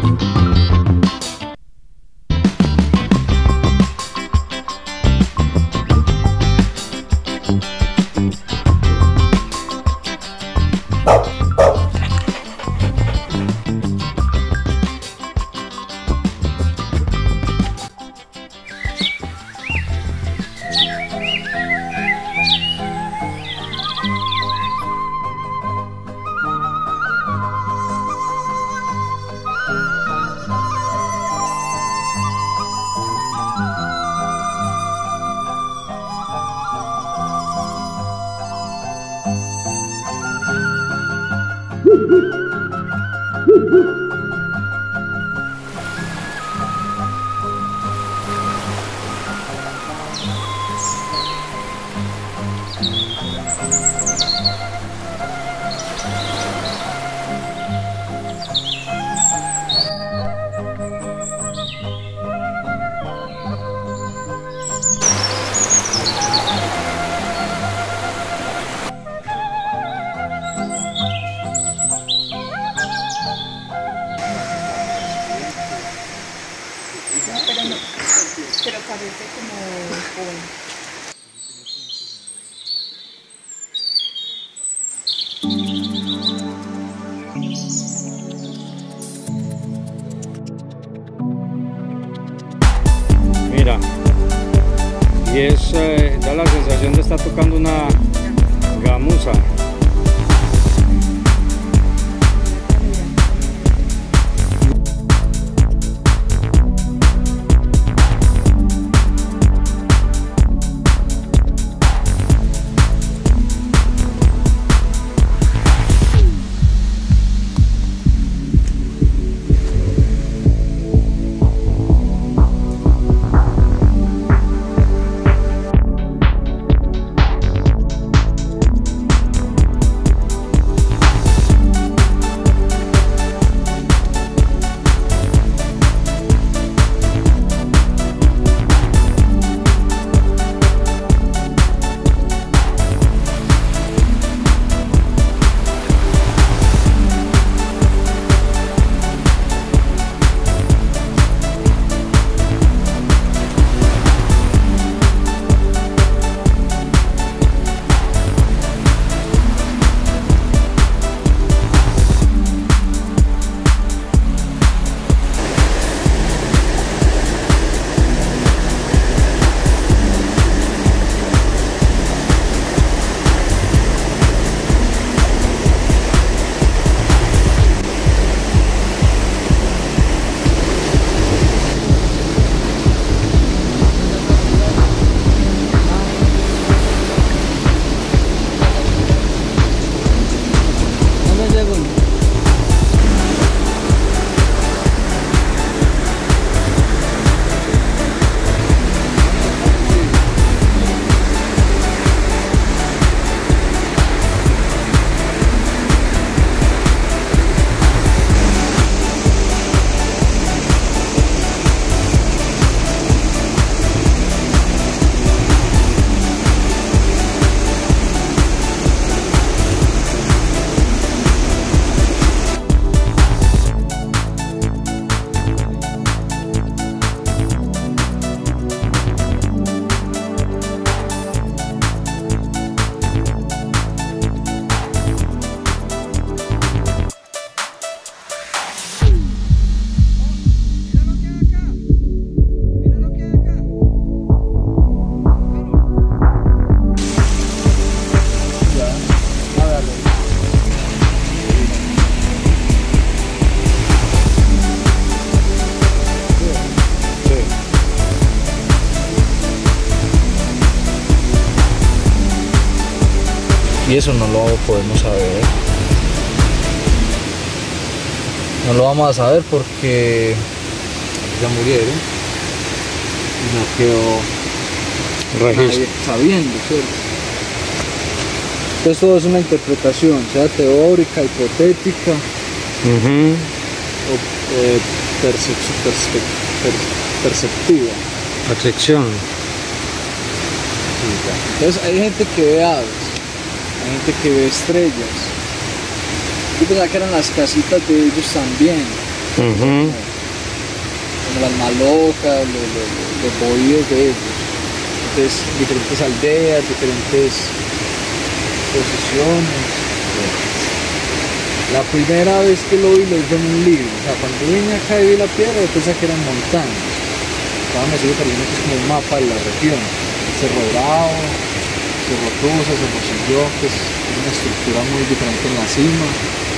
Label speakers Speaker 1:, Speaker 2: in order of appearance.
Speaker 1: Pero parece como polvo.
Speaker 2: Mira, y da la sensación de estar tocando una gamuza.
Speaker 3: Y eso no lo podemos saber. No lo vamos a saber porque
Speaker 4: ya murieron y no quedó
Speaker 2: Registro.
Speaker 4: nadie sabiendo, ¿cierto? Entonces todo es una interpretación, sea teórica, hipotética o perceptiva.
Speaker 2: Percepción.
Speaker 4: Entonces hay gente que ve aves, hay gente que ve estrellas. Yo pensaba que eran las casitas de ellos también.
Speaker 2: Ujú.
Speaker 4: como las malocas, los bohíos de ellos. Entonces, diferentes aldeas, diferentes posiciones. La primera vez que lo vi en un libro. O sea, cuando vine acá y vi la piedra, yo pensaba que eran montañas. Estaba metido pareciendo que es como un mapa de la región. Cerro Bravo, Cerro Tusa, Cerro Silló, que es una estructura muy diferente en la cima.